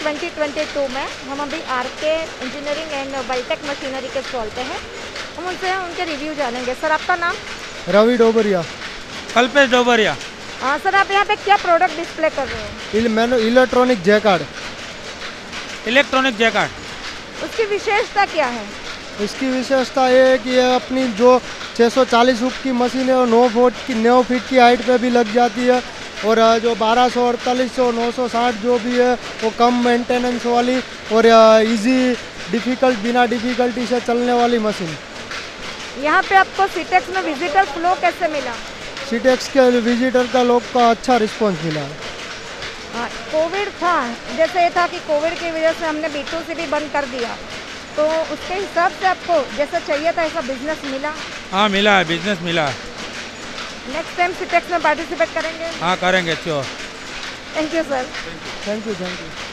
2022 में हम अभी RK engineering and biotech machinery के स्टॉल पे हैं। हम उनसे उनके रिव्यू जानेंगे। सर, आपका नाम? रवि डोबरिया। कल्पेश डोबरिया। हाँ सर, आप यहाँ पे क्या प्रोडक्ट डिस्प्ले कर रहे हो? मैंने इलेक्ट्रॉनिक जैकार्ड। Electronic Jaccard. उसकी विशेषता क्या है? इसकी विशेषता ये है कि ये अपनी जो 640 हुक की मशीन है और 9 फीट की हाइट पे भी लग जाती है, और जो 1200, 4800, 960 जो भी है वो कम मेंटेनेंस वाली और इजी बिना डिफ़िकल्टी से चलने वाली मशीन। यहाँ पे आपको सीटेक्स में विजिटर फ्लो कैसे मिला? सीटेक्स के विजिटर का लोग का अच्छा रिस्पॉन्स मिला है। कोविड था, जैसे ये था कि कोविड की वजह से हमने B2C भी बंद कर दिया, तो उसके हिसाब से आपको जैसा चाहिए था ऐसा बिजनेस मिला? हाँ मिला है, बिजनेस मिला है। नेक्स्ट टाइम सीटेक्स में पार्टिसिपेट करेंगे? हाँ करेंगे, sure. Thank you sir. Thank you.